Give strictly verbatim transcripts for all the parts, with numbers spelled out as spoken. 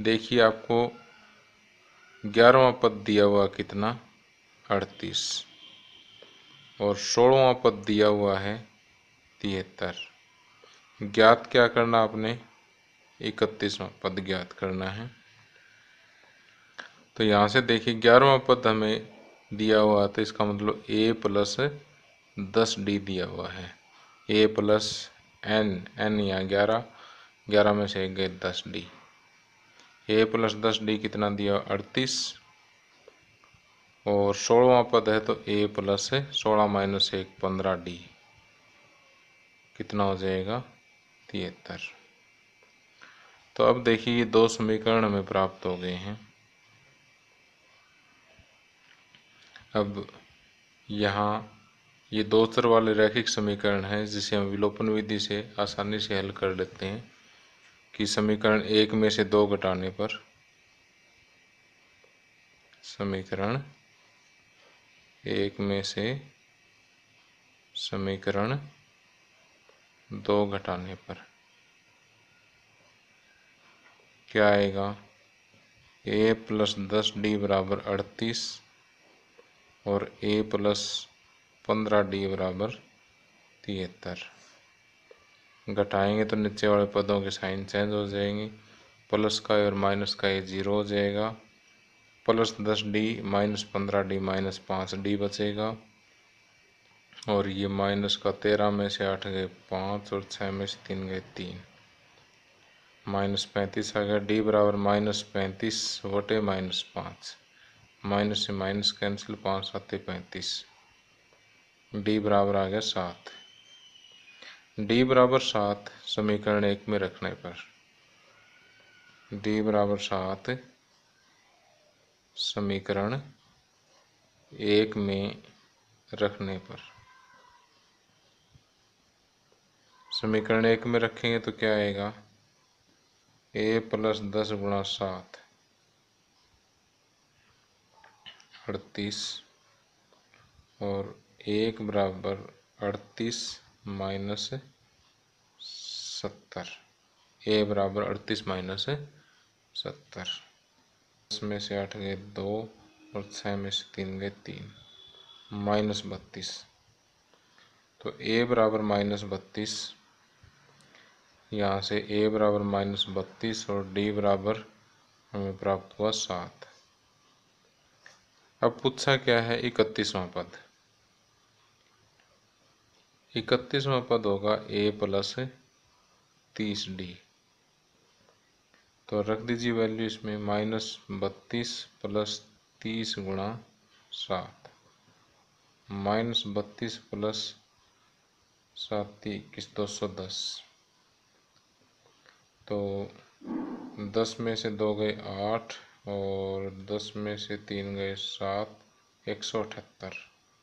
देखिए आपको ग्यारहवां पद दिया हुआ कितना, अड़तीस, और सोलहवां पद दिया हुआ है तिहत्तर। ज्ञात क्या करना आपने, इकतीसवां पद ज्ञात करना है। तो यहाँ से देखिए ग्यारहवां पद हमें दिया हुआ तो इसका मतलब ए प्लस दस डी दिया हुआ है। ए प्लस एन, एन यहाँ ग्यारह, ग्यारह में से एक गए दस डी। ए प्लस दस डी कितना दिया, अड़तीस, और सोलहवां पद है तो ए प्लस सोलह माइनस एक पंद्रह डी कितना हो जाएगा, तिहत्तर। तो अब देखिए ये दो समीकरण हमें प्राप्त हो गए हैं। अब यहाँ ये दो चर वाले रैखिक समीकरण है जिसे हम विलोपन विधि से आसानी से हल कर लेते हैं कि समीकरण एक में से दो घटाने पर, समीकरण एक में से समीकरण दो घटाने पर क्या आएगा, ए प्लस दस डी बराबर अड़तीस और ए प्लस पंद्रह डी बराबर तिहत्तर। घटाएंगे तो नीचे वाले पदों के साइन चेंज हो जाएंगे, प्लस का और माइनस का ये जीरो हो जाएगा, प्लस दस डी माइनस पंद्रह डी माइनस पाँच डी बचेगा, और ये माइनस का तेरह में से आठ गए पाँच और छः में से तीन गए तीन, माइनस पैंतीस आ गया। डी बराबर माइनस पैंतीस बटे माइनस पाँच, माइनस से माइनस कैंसिल, पाँच सात पैंतीस, डी बराबर आ गया सात। डी बराबर सात समीकरण एक में रखने पर, डी बराबर सात समीकरण एक में रखने पर, समीकरण एक में रखेंगे तो क्या आएगा, ए प्लस दस गुणा सात अड़तीस, और एक बराबर अड़तीस माइनस सत्तर, ए बराबर अड़तीस माइनस सत्तर, दस में से आठ गए दो और छः में से तीन गए तीन, माइनस बत्तीस। तो ए बराबर माइनस बत्तीस, यहाँ से ए बराबर माइनस बत्तीस और डी बराबर हमें प्राप्त हुआ सात। अब पूछा क्या है, इकतीसवां पद। इकतीसवां पद होगा ए प्लस तीस डी, तो रख दीजिए वैल्यू इसमें, माइनस बत्तीस प्लस तीस गुणा सात, माइनस बत्तीस प्लस सात इक्कीस दो सौ दस, तो दस में से दो गए आठ और दस में से तीन गए सात, एक सौ अठहत्तर।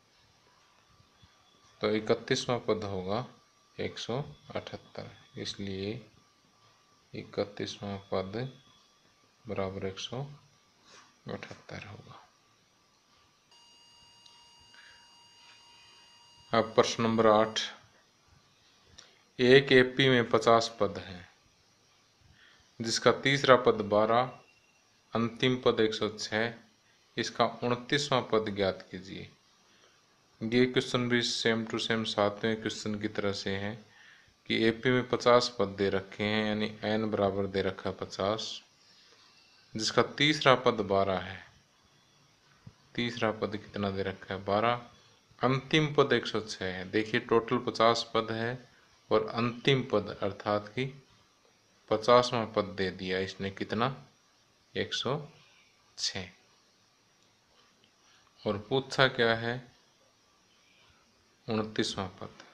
तो इकतीसवां पद होगा एक सौ अठहत्तर, इसलिए इकतीसवां पद बराबर एक सौ अठहत्तर होगा। अब प्रश्न नंबर आठ, एक एपी में पचास पद हैं जिसका तीसरा पद बारह, अंतिम पद एक सौ छः, इसका उनतीसवां पद ज्ञात कीजिए। ये क्वेश्चन भी सेम टू सेम सातवें क्वेश्चन की तरह से है कि एपी में पचास पद दे रखे हैं, यानी एन बराबर दे रखा है पचास, जिसका तीसरा पद बारह है। तीसरा पद कितना दे रखा है, बारह, अंतिम पद एक सौ छः है। देखिए टोटल पचास पद है और अंतिम पद अर्थात कि पचासवां पद दे दिया इसने कितना, एक सौ छः, और पूछा क्या है, उनतीसवां पद।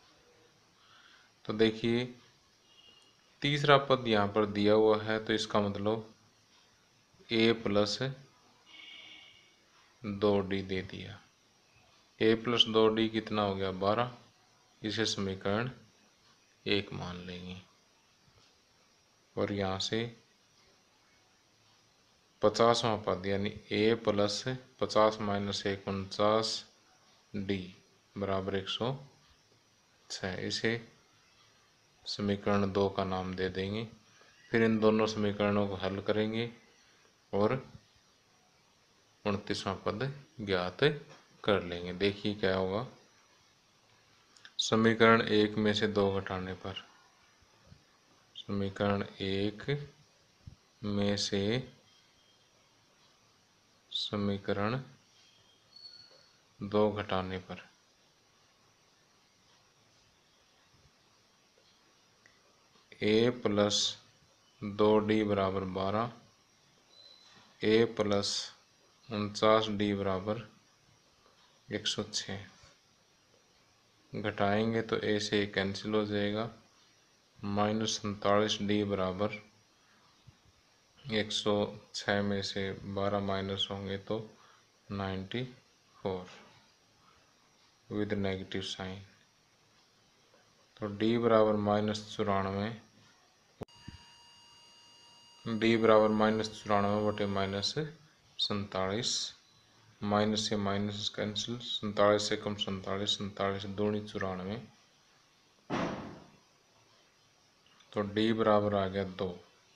तो देखिए तीसरा पद यहाँ पर दिया हुआ है तो इसका मतलब ए प्लस दो डी दे दिया, ए प्लस दो डी कितना हो गया, बारह, इसे समीकरण एक मान लेंगे। और यहाँ से पचासवां पद यानी ए प्लस पचास माइनस एक उनचास डी बराबर एक सौ छः, इसे समीकरण दो का नाम दे देंगे। फिर इन दोनों समीकरणों को हल करेंगे और उनतीसवां पद ज्ञात कर लेंगे। देखिए क्या होगा। समीकरण एक में से दो घटाने पर, समीकरण एक में से समीकरण दो घटाने पर ए प्लस दो डी बराबर बारह, ए प्लस उनचास डी बराबर एक सौ छः। घटाएंगे तो ए से कैंसिल हो जाएगा। माइनस सैंतालीस डी बराबर एक सौ छः में से बारह माइनस होंगे तो ninety four with negative sign. तो डी बराबर माइनस चौरानवे, डी बराबर माइनस चौरानवे बटे माइनस सैंतालीस। माइनस से माइनस कैंसिल, सैंतालीस से कम सैंतालीस, सैंतालीस दूनी चौरानवे। तो डी बराबर आ गया दो।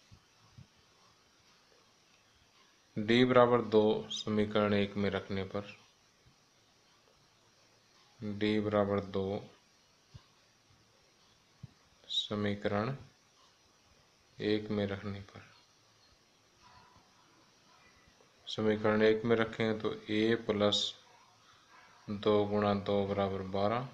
डी बराबर दो समीकरण एक में रखने पर, डी बराबर दो समीकरण एक में रखने पर, समीकरण एक में रखेंगे तो ए प्लस दो गुणा दो बराबर बारह,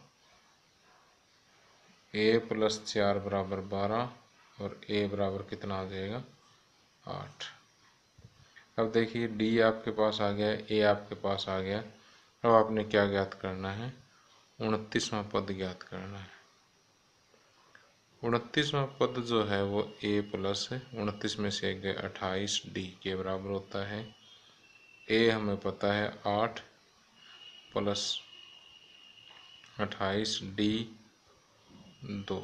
ए प्लस चार बराबर बारह और ए बराबर कितना आ जाएगा आठ। अब देखिए डी आपके पास आ गया, ए आपके पास आ गया। अब आपने क्या ज्ञात करना है, उनतीसवां पद ज्ञात करना है। उनतीसवां पद जो है वो ए प्लस उनतीस में से गए अट्ठाईस डी के बराबर होता है। ए हमें पता है आठ प्लस अट्ठाईस डी दो,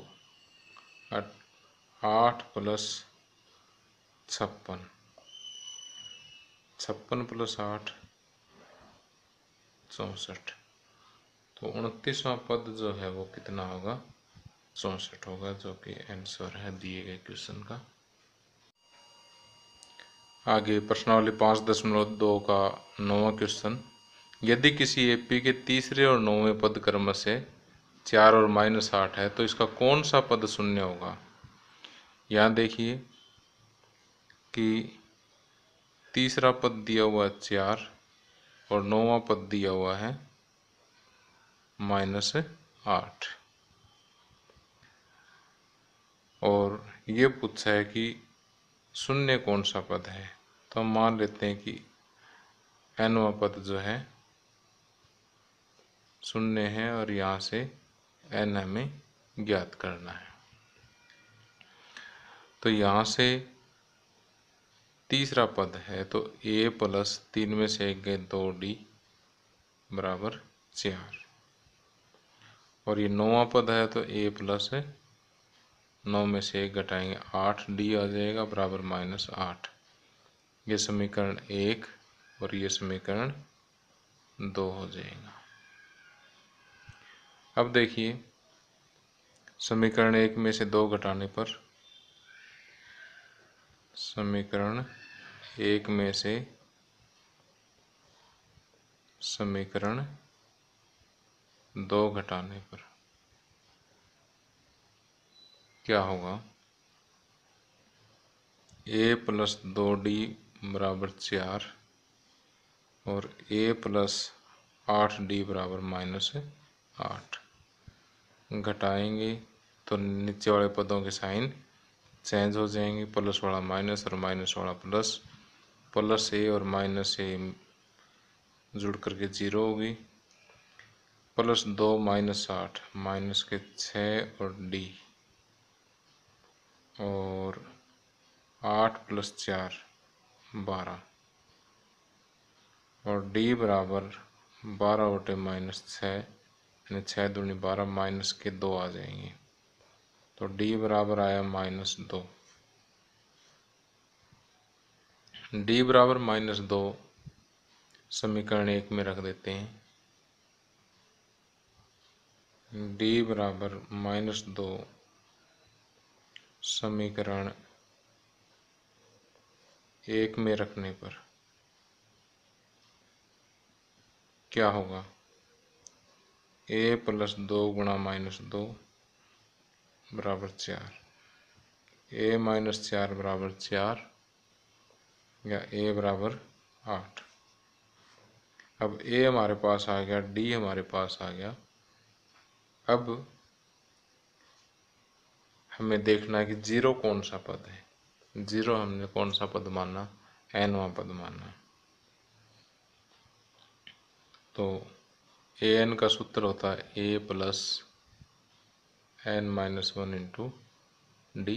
आठ प्लस छप्पन, छप्पन प्लस आठ चौंसठ। तो उनतीसवां पद जो है वो कितना होगा, चौंसठ होगा, जो कि आंसर है दिए गए क्वेश्चन का। आगे प्रश्नावली पाँच दशमलव दो का नौवां क्वेश्चन। यदि किसी एपी के तीसरे और नौवें पद क्रम से चार और माइनस आठ है तो इसका कौन सा पद शून्य होगा। यहाँ देखिए कि तीसरा पद दिया हुआ है चार और नौवां पद दिया हुआ है माइनस आठ, और ये पूछा है कि शून्य कौन सा पद है। तो हम मान लेते हैं कि एनवां पद जो है शून्य है और यहाँ से एन हमें ज्ञात करना है। तो यहाँ से तीसरा पद है तो ए प्लस तीन में से एक गए दो डी बराबर चार, और ये नौवां पद है तो ए प्लस है नौ में से एक घटाएंगे आठ डी आ जाएगा बराबर माइनस आठ। ये समीकरण एक और ये समीकरण दो हो जाएगा। अब देखिए समीकरण एक में से दो घटाने पर, समीकरण एक में से समीकरण दो घटाने पर क्या होगा, ए प्लस दो डी बराबर चार और ए प्लस आठ डी बराबर माइनस आठ। घटाएंगे तो नीचे वाले पदों के साइन चेंज हो जाएंगे, प्लस वाला माइनस और माइनस वाला प्लस, प्लस ए और माइनस ए जुड़ करके जीरो होगी, प्लस दो माइनस आठ माइनस के छः और डी, और आठ प्लस चार बारह, और डी बराबर बारह बटे माइनस छः, यानी छः दूनी बारह माइनस के दो आ जाएंगे। तो डी बराबर आया माइनस दो। डी बराबर माइनस दो समीकरण एक में रख देते हैं। डी बराबर माइनस दो समीकरण एक में रखने पर क्या होगा, ए प्लस दो गुणा माइनस दो बराबर चार, ए माइनस चार बराबर चार या ए बराबर आठ। अब ए हमारे पास आ गया, डी हमारे पास आ गया। अब हमें देखना है कि जीरो कौन सा पद है। जीरो हमने कौन सा पद माना, एनवां पद माना। तो ए एन का सूत्र होता है a plus n minus one into d.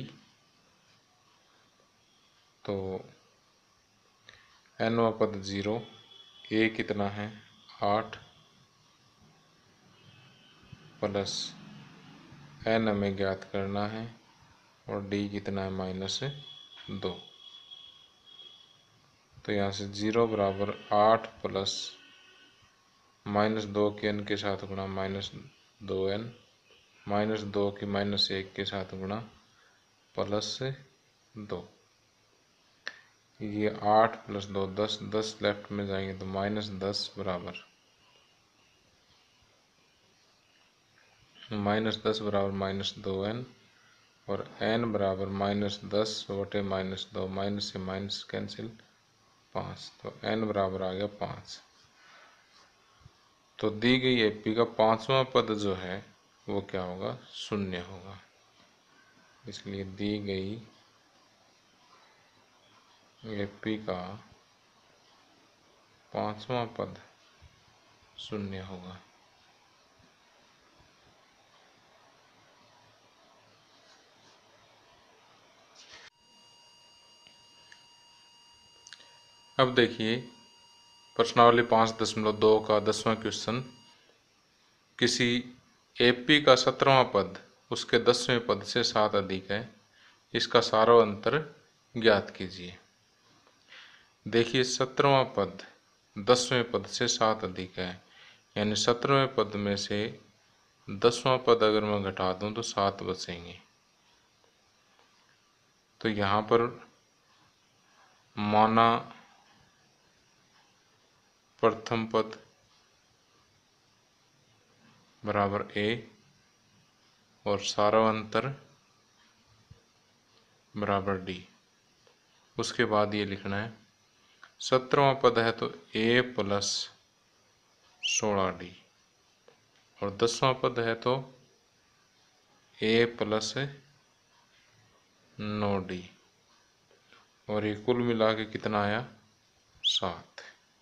तो एनवां पद जीरो, ए कितना है आठ, प्लस एन हमें ज्ञात करना है और डी कितना है माइनस दो। तो यहाँ से जीरो बराबर आठ प्लस माइनस दो के एन के साथ गुणा माइनस दो एन, माइनस दो की माइनस एक के साथ गुणा प्लस दो। ये आठ प्लस दो दस, दस लेफ्ट में जाएंगे तो माइनस दस बराबर माइनस दस बराबर माइनस दो एन और एन बराबर माइनस दस बटे माइनस दो, माइनस से माइनस कैंसिल पाँच। तो एन बराबर आ गया पाँच। तो दी गई एपी का पांचवा पद जो है वो क्या होगा, शून्य होगा। इसलिए दी गई एपी का पांचवा पद शून्य होगा। अब देखिए प्रश्नावली पाँच दशमलव दो का दसवां क्वेश्चन, किसी एपी का सत्रहवां पद उसके दसवें पद से सात अधिक है, इसका सारांतर ज्ञात कीजिए। देखिए सत्रहवां पद दसवें पद से सात अधिक है, यानी सत्रहवें पद में से दसवां पद अगर मैं घटा दूं तो सात बचेंगे। तो यहाँ पर माना प्रथम पद बराबर ए और सारांतर बराबर डी। उसके बाद ये लिखना है सत्रहवां पद है तो ए प्लस सोलह डी और दसवां पद है तो ए प्लस नौ डी और ये कुल मिला के कितना आया सात।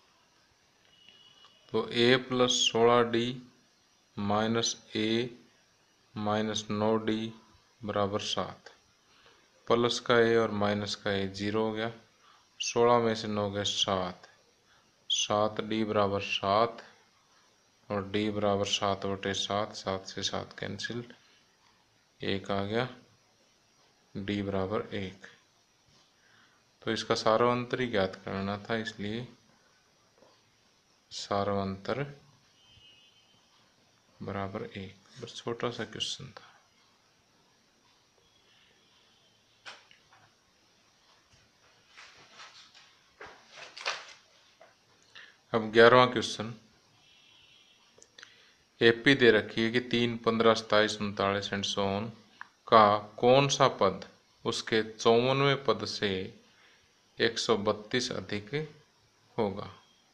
तो ए प्लस सोलह डी माइनस ए माइनस नौ डी बराबर सात। प्लस का ए और माइनस का ए जीरो हो गया, सोलह में से नौ गए सात, सात डी बराबर सात और डी बराबर सात बटे सात, सात से सात कैंसिल, एक आ गया, डी बराबर एक। तो इसका सारांतर ही ज्ञात करना था, इसलिए सारांतर बराबर एक। बस छोटा सा क्वेश्चन था। अब ग्यारहवां क्वेश्चन, एपी दे रखी है कि तीन पंद्रह सताइस उनतालीस एंड सो ऑन का कौन सा पद उसके चौवनवें पद से एक सौ बत्तीस अधिक होगा।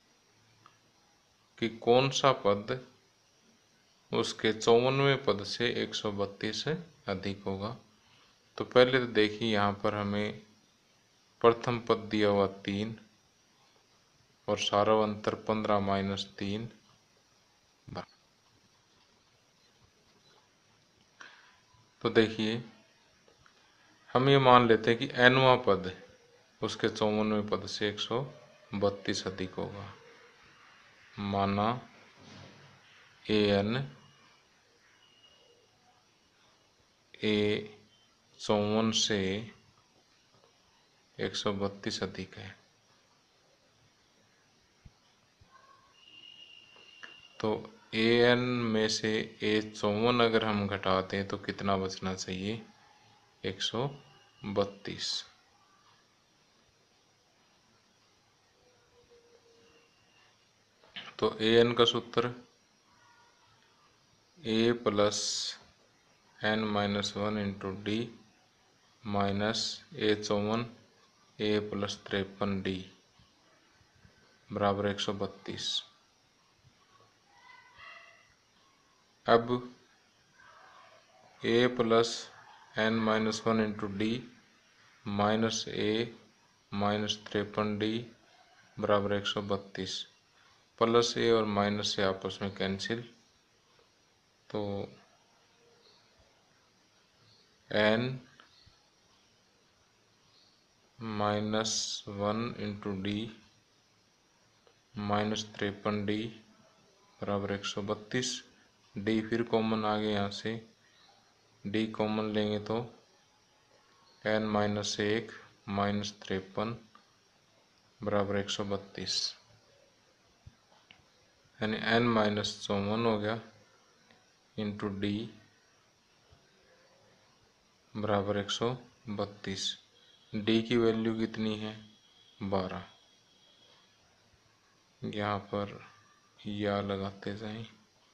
कि कौन सा पद उसके चौवनवें पद से एक सौ बत्तीस अधिक होगा। तो पहले तो देखिए यहाँ पर हमें प्रथम पद दिया हुआ तीन और सारांतर पंद्रह माइनस तीन। तो देखिए हम ये मान लेते हैं कि एनवां पद उसके चौवनवें पद से एक सौ बत्तीस अधिक होगा। माना ए एन ए चौवन से एक सौ बत्तीस अधिक है। तो ए एन में से ए चौवन अगर हम घटाते हैं तो कितना बचना चाहिए, एक सौ बत्तीस। तो ए एन का सूत्र a plus n minus one into d minus a चौवन ए प्लस तिरपन डी बराबर एक सौ बत्तीस। अब a plus n minus one into d minus a minus तिरपन डी बराबर एक सौ बत्तीस। प्लस ए और माइनस ए आपस में कैंसिल, तो n minus one into d minus तिरपन डी बराबर एक सौ बत्तीस। डी फिर कॉमन आ गया, यहाँ से डी कॉमन लेंगे तो एन माइनस एक माइनस तिरपन बराबर एक सौ बत्तीस, यानी एन माइनस चौवन हो गया इंटू डी बराबर एक सौ बत्तीस। डी की वैल्यू कितनी है? बारह। यहाँ पर या लगाते जाएं,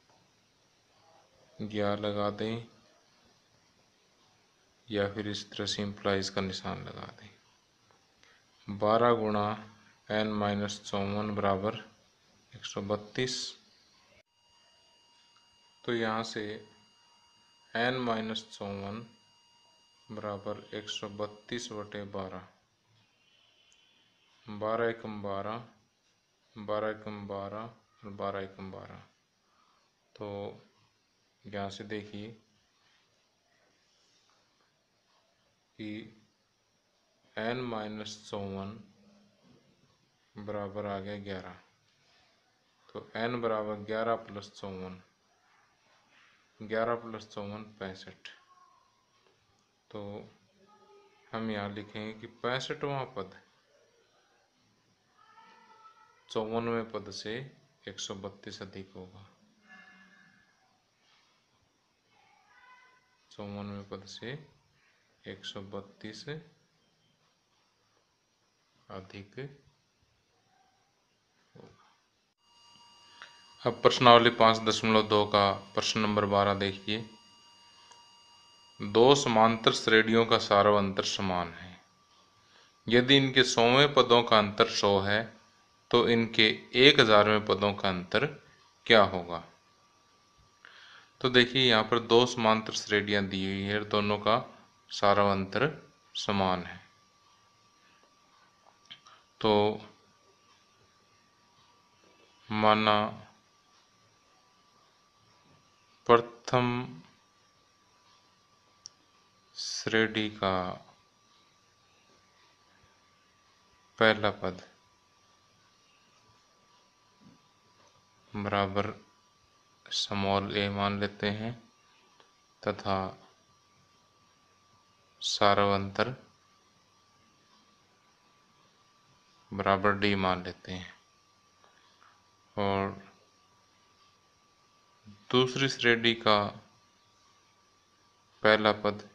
या लगा दें या फिर इस तरह से इम्प्लाइज का निशान लगा दें। बारह गुणा एन माइनस चौवन बराबर एक सौ बत्तीस। तो यहाँ से एन माइनस चौवन बराबर एक सौ बत्तीस बटे बारह, बारह एकम बारह, बारह एकम बारह और बारह एकम बारह। तो यहाँ से देखिए कि एन माइनस चौवन बराबर आ गया ग्यारह। तो एन बराबर ग्यारह प्लस चौवन, ग्यारह प्लस चौवन पैंसठ। तो हम यहाँ लिखेंगे कि पैंसठवां पद चौवनवें पद से एक सौ बत्तीस अधिक होगा। चौवनवें पद से एक सौ बत्तीस अधिक होगा। अब प्रश्नावली पाँच दशमलव दो का प्रश्न नंबर बारह देखिए। दो समांतर श्रेणियों का सारा अंतर समान है। यदि इनके सौवें पदों का अंतर सौ है तो इनके एक हजारवें पदों का अंतर क्या होगा? तो देखिए यहाँ पर दो समांतर श्रेणियां दी हुई है, दोनों का सारा अंतर समान है। तो माना प्रथम श्रेणी का पहला पद बराबर स्मॉल ए मान लेते हैं तथा सारावंतर बराबर डी मान लेते हैं, और दूसरी श्रेणी का पहला पद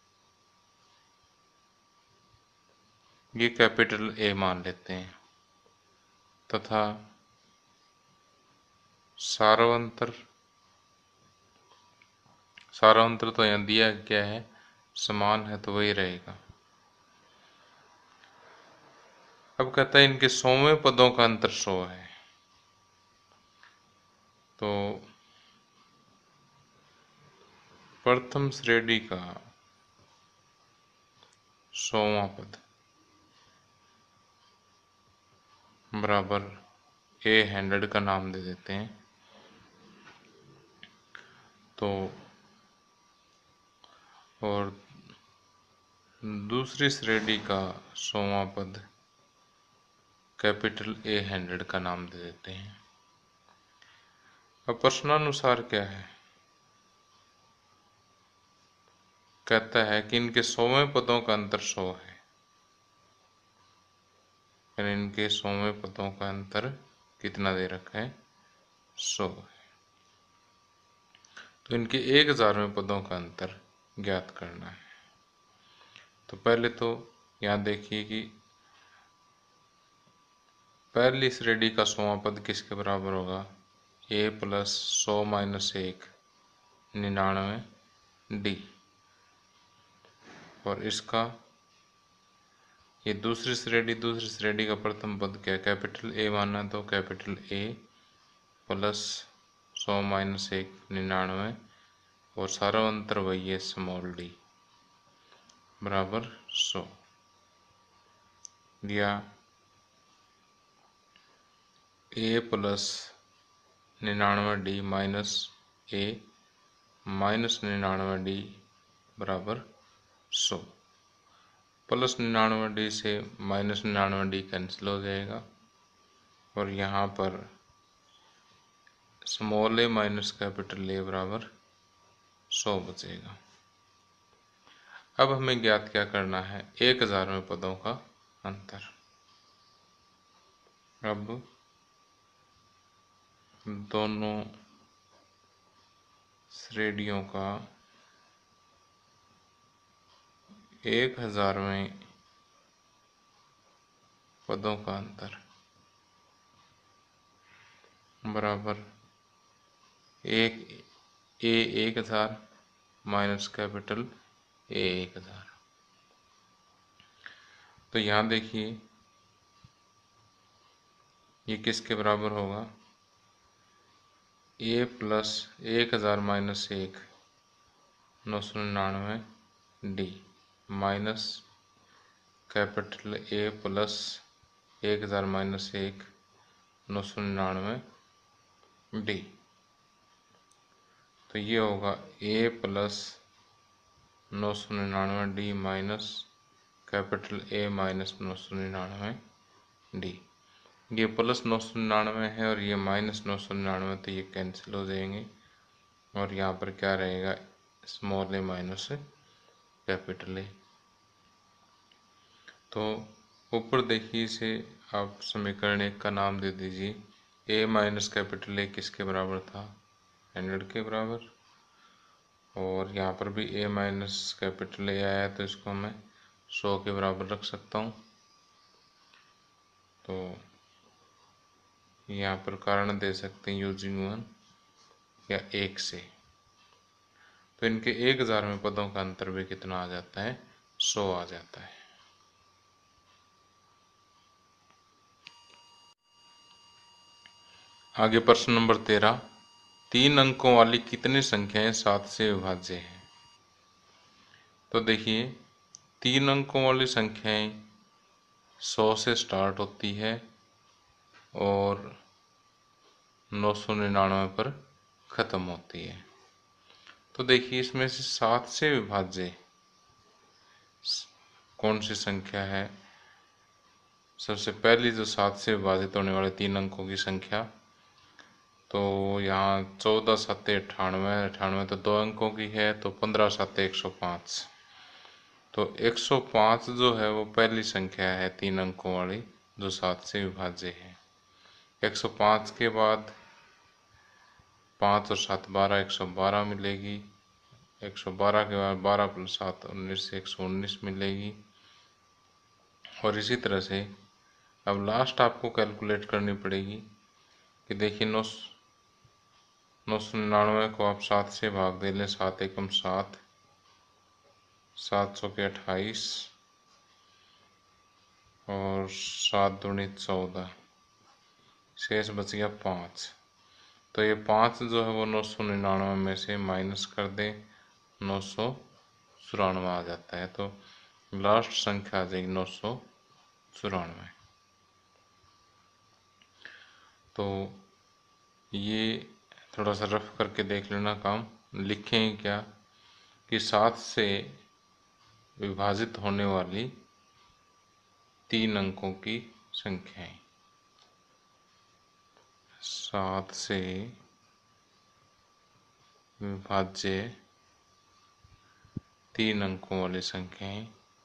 ये कैपिटल ए मान लेते हैं तथा सारावंतर सारावंतर तो यहाँ दिया गया है, समान है तो वही रहेगा। अब कहता है इनके सौवें पदों का अंतर सौ है। तो प्रथम श्रेणी का सौवां पद बराबर ए हंड्रेड का नाम दे देते हैं। तो और दूसरी श्रेणी का सौवां पद कैपिटल ए हंड्रेड का नाम दे देते हैं। अब प्रश्नानुसार क्या है? कहता है कि इनके सौवें पदों का अंतर सौ है, यानी इनके सौवें पदों का अंतर कितना दे रखा है? सौ है। तो इनके एक हजारवें पदों का अंतर ज्ञात करना है। तो पहले तो यहाँ देखिए कि पहली श्रेणी का सौवां पद किसके बराबर होगा? ए प्लस सौ माइनस एक निन्यानवे डी। और इसका ये दूसरी श्रेणी दूसरी श्रेणी का प्रथम पद क्या है? कैपिटल ए माना तो कैपिटल ए प्लस सौ माइनस एक निन्यानवे और सारा अंतर वही है स्मॉल डी बराबर सौ। या ए प्लस निन्यानवे डी माइनस ए माइनस निन्यानवे डी बराबर सौ। प्लस निन्यानवे डी से माइनस निन्यानवे डी कैंसिल हो जाएगा और यहाँ पर small a minus capital A बराबर सौ बचेगा। अब हमें ज्ञात क्या करना है? एक हजार में पदों का अंतर। अब दोनों श्रेणियों का एक हजार में पदों का अंतर बराबर एक ए एक हजार माइनस कैपिटल ए एक हजार। तो यहाँ देखिए ये किसके बराबर होगा? ए प्लस एक हजार माइनस एक नौ सौ निन्यानवे d minus capital A plus एक हजार माइनस एक नौ सौ निन्यानवे डी। तो ये होगा ए प्लस नौ सौ निन्यानवे d minus capital A minus नौ सौ निन्यानवे डी। ये प्लस नौ सौ निन्यानवे है और ये माइनस नौ सौ निन्यानवे, तो ये कैंसिल हो जाएंगे और यहाँ पर क्या रहेगा? Small a minus capital A. तो ऊपर देखिए इसे आप समीकरण एक का नाम दे दीजिए। ए माइनस कैपिटल ए किसके बराबर था? हंड्रेड के बराबर। और यहाँ पर भी ए माइनस कैपिटल ए आया तो इसको मैं सौ के बराबर रख सकता हूँ। तो यहाँ पर कारण दे सकते हैं यूजिंग वन या एक से। तो इनके एक हजार में पदों का अंतर भी कितना आ जाता है? सौ आ जाता है। आगे प्रश्न नंबर तेरह, तीन अंकों वाली कितनी संख्याएं सात से विभाज्य हैं? तो देखिए तीन अंकों वाली संख्याएं सौ से स्टार्ट होती है और नौ सौ निन्यानवे पर खत्म होती है। तो देखिए इसमें से सात से विभाज्य कौन सी संख्या है? सबसे पहली जो सात से विभाजित होने वाले तीन अंकों की संख्या, तो यहाँ चौदह सत्ते अठानवे अठानवे तो दो अंकों की है, तो पंद्रह सत्ते एक सौ पाँच। तो एक सौ पाँच जो है वो पहली संख्या है तीन अंकों वाली जो सात से विभाज्य है। एक सौ पाँच के बाद पाँच और सात बारह, एक सौ बारह मिलेगी। एक सौ बारह के बाद बारह प्लस सात उन्नीस, एक सौ उन्नीस मिलेगी। और इसी तरह से अब लास्ट आपको कैलकुलेट करनी पड़ेगी कि देखिए नौ नौ सौ निन्यानवे को आप सात से भाग दे लें, सात एकम सात, सात सौ के अट्ठाईस और सात दूनी चौदह, शेष बच गया पाँच। तो ये पाँच जो है वो नौ सौ निन्यानवे में से माइनस कर दें, नौ सौ चौरानवे आ जाता है। तो लास्ट संख्या आ जाएगी नौ सौ चौरानवे। तो ये थोड़ा सा रफ करके देख लेना काम। लिखें क्या कि सात से विभाजित होने वाली तीन अंकों की संख्याएं, सात से विभाज्य तीन अंकों वाली संख्याएं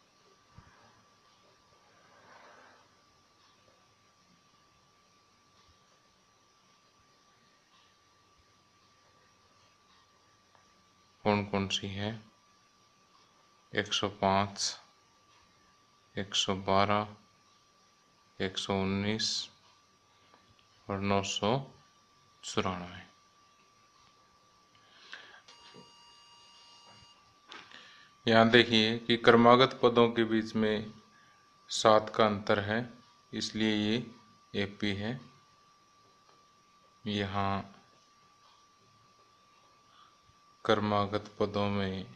कौन कौन सी है? एक सौ पाँच, एक सौ बारह, एक सौ उन्नीस, और नौ सौ चौरानवे। यहाँ देखिए कि क्रमागत पदों के बीच में सात का अंतर है, इसलिए ये एपी है। यहाँ क्रमागत पदों में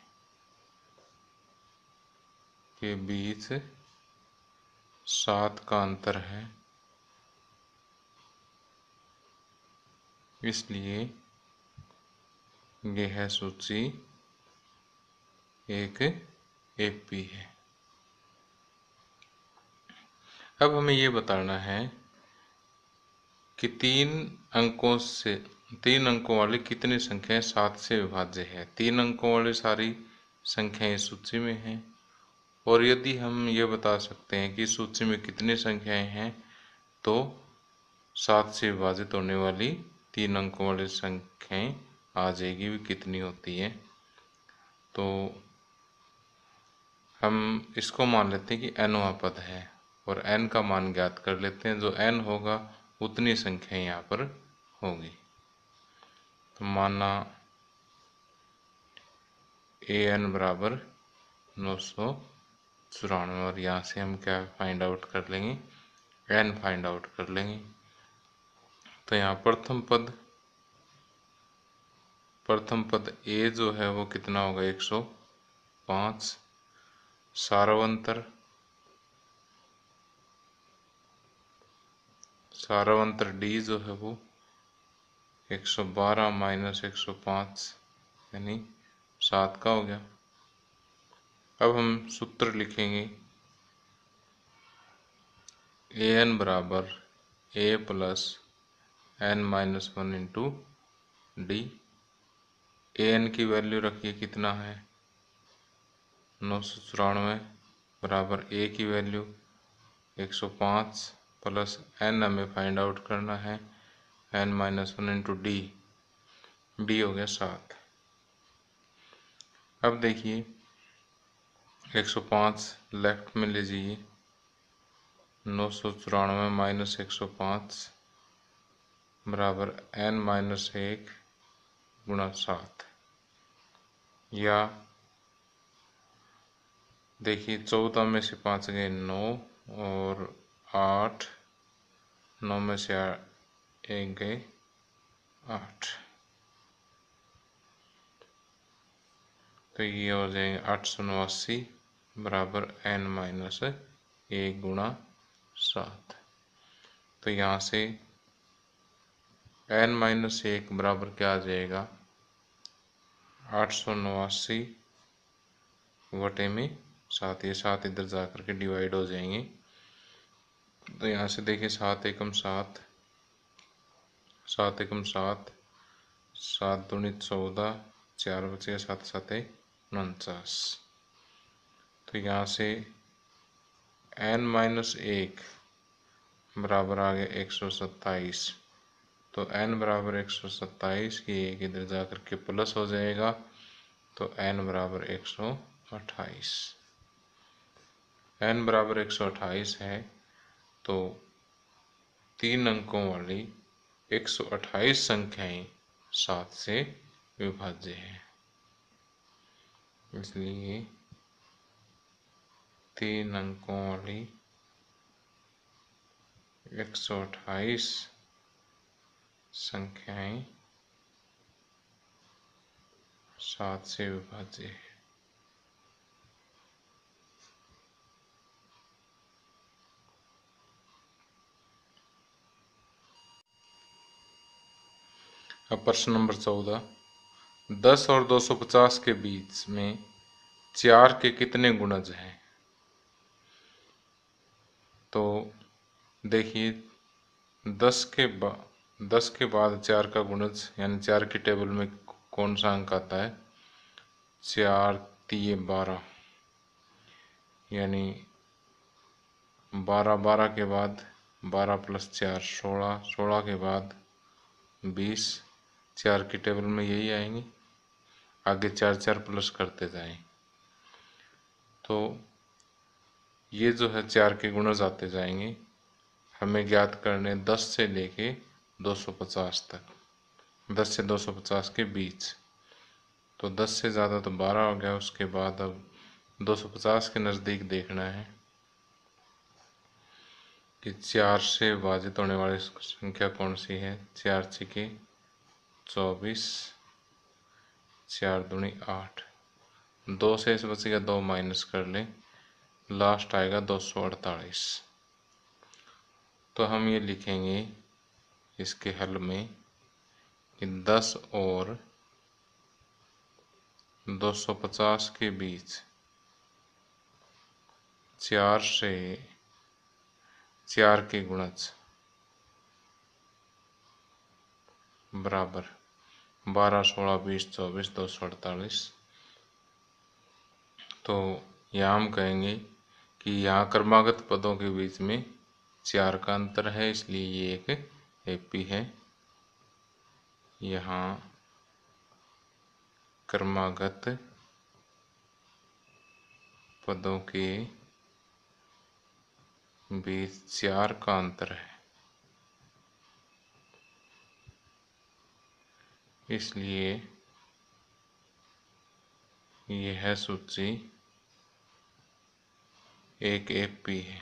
के बीच सात का अंतर है, इसलिए यह सूची एक एपी है। अब हमें ये बताना है कि तीन अंकों से तीन अंकों वाली कितनी संख्याएं सात से विभाज्य है। तीन अंकों वाली सारी संख्याएं इस सूची में हैं, और यदि हम ये बता सकते हैं कि सूची में कितनी संख्याएं हैं, तो सात से विभाजित होने वाली तीन अंकों वाली संख्याएं आ जाएगी, भी कितनी होती है। तो हम इसको मान लेते हैं कि एनवां पद है, और एन का मान ज्ञात कर लेते हैं। जो एन होगा उतनी संख्या यहाँ पर होगी। तो माना ए एन बराबर नौ सौ चौरानवे, और यहाँ से हम क्या फाइंड आउट कर लेंगे, एन फाइंड आउट कर लेंगे। तो यहाँ प्रथम पद प्रथम पद ए जो है वो कितना होगा, एक सौ पाँच। सारवंतर सारवंतर डी जो है वो एक सौ बारह माइनस एक सौ पाँच यानी सात का हो गया। अब हम सूत्र लिखेंगे, ए एन बराबर a plus n minus one into d. A n की वैल्यू रखिए कितना है, नौ सौ चौरानवे, बराबर ए की वैल्यू एक सौ पाँच प्लस एन हमें फाइंड आउट करना है, n minus one into d. D हो गया सात। अब देखिए एक सौ पाँच लेफ्ट में लीजिए, नौ सौ चौरानवे माइनस एक सौ पाँच बराबर एन माइनस एक गुणा सात। या देखिए चौदह में से पाँच गए नौ, और आठ, नौ में से एक गए आठ, तो ये हो जाएंगे आठ सौ नवासी बराबर एन माइनस एक गुणा सात। तो यहाँ से एन माइनस एक बराबर क्या आ जाएगा, आठ सौ नवासी वटे में सात, ये सात इधर जा करके डिवाइड हो जाएंगे। तो यहाँ से देखिए सात एकम सात, सात एकम सात, सात दूनी चौदह, चार बचे सात सात उनचास। तो यहाँ से एन माइनस एक बराबर आ गया एक सौ सत्ताईस। तो एन बराबर एक सौ सत्ताईस की एक इधर जा करके प्लस हो जाएगा, तो एन बराबर एक सौ अट्ठाईस। एन बराबर एक सौ अट्ठाईस है, तो तीन अंकों वाली एक सौ अट्ठाईस संख्याएं सात से विभाज्य है, इसलिए तीन अंकों वाली एक सौ अट्ठाईस संख्याएं सात से विभाज्य है। अब प्रश्न नंबर चौदह, दस और दो सौ पचास के बीच में चार के कितने गुणज हैं। तो देखिए दस के बाद दस के बाद चार का गुणज यानी चार की टेबल में कौन सा अंक आता है, चार तिये बारह, यानी बारह, बारह के बाद बारह प्लस चार सोलह, सोलह के बाद बीस, चार की टेबल में यही आएंगे, आगे चार चार प्लस करते जाएं। तो ये जो है चार के गुणज आते जाएंगे। हमें ज्ञात करने दस से लेके दो सौ पचास तक, दस से दो सौ पचास के बीच। तो दस से ज़्यादा तो बारह हो गया, उसके बाद अब दो सौ पचास के नज़दीक देखना है कि चार से विभाजित होने वाली संख्या कौन सी है। चार छिके चौबीस, चार दूनी आठ, दो से इस बचेगा दो माइनस कर लें, लास्ट आएगा दो सौ अड़तालीस। तो हम ये लिखेंगे इसके हल में कि दस और दो सौ पचास के बीच चार से चार के गुणज बराबर बारह, सोलह, बीस, चौबीस, दो सौ अड़तालीस। तो यहाँ हम कहेंगे कि यहाँ क्रमागत पदों के बीच में चार का अंतर है, इसलिए ये एक एपी है। यहाँ क्रमागत पदों के बीच चार का अंतर है, इसलिए यह सूची एक एपी है।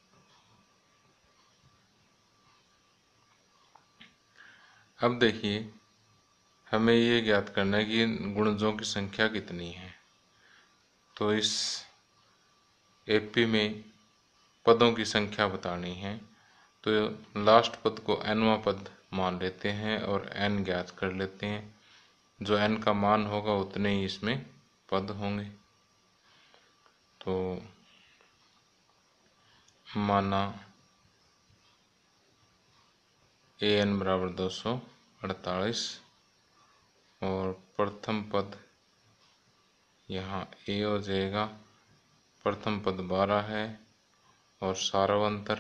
अब देखिए, हमें ये ज्ञात करना है कि गुणजों की संख्या कितनी है। तो इस एपी में पदों की संख्या बतानी है, तो लास्ट पद को एनवां पद मान लेते हैं और एन ज्ञात कर लेते हैं। जो एन का मान होगा उतने ही इसमें पद होंगे। तो माना ए एन बराबर दो सौ अड़तालीस और प्रथम पद यहाँ ए हो जाएगा। प्रथम पद बारह है और सारवंतर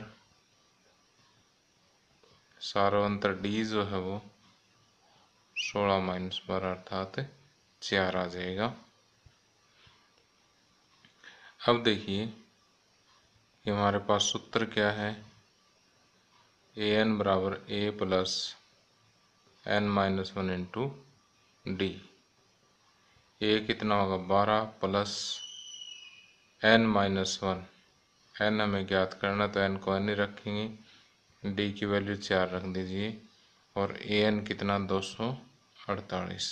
सारवंतर डी जो है वो सोलह माइनस बारह अर्थात चार आ जाएगा। अब देखिए कि हमारे पास सूत्र क्या है। ए एन बराबर a plus n minus one into d. A कितना होगा बारह plus n minus one, n हमें ज्ञात करना तो एन को एन ही रखेंगे, डी की वैल्यू चार रख दीजिए और ए एन कितना दो सौ अड़तालीस।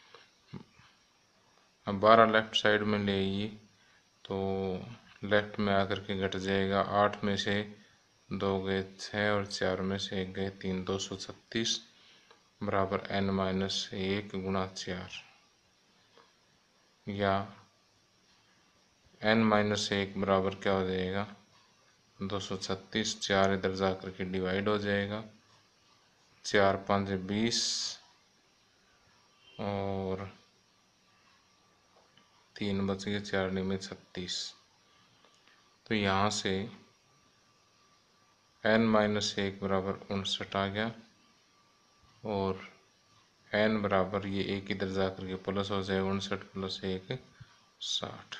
अब बारह लेफ्ट साइड में ले आइए तो लेफ्ट में आकर के घट जाएगा। आठ में से दो गए छः और चार में से एक गए तीन, दो सौ छत्तीस बराबर एन माइनस एक गुणा चार, या एन माइनस एक बराबर क्या हो जाएगा दो सौ छत्तीस। चार इधर जा करके डिवाइड हो जाएगा, चार पाँच बीस और तीन बच गए, चार में छत्तीस। तो यहाँ से एन माइनस एक बराबर उनसठ आ गया और एन बराबर ये एक इधर जा करके प्लस हो जाएगा, उनसठ प्लस एक साठ।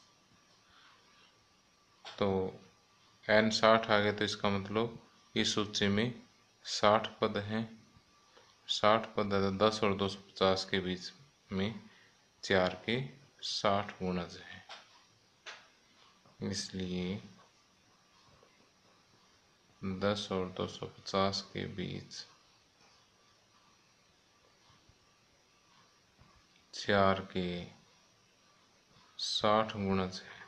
तो एन साठ आ गया, तो इसका मतलब इस सूची में साठ पद हैं। साठ पद है तो दस और दो सौ पचास के बीच में चार के साठ गुणज हैं, इसलिए दस और दो सौ पचास के बीच चार के साठ गुणज है।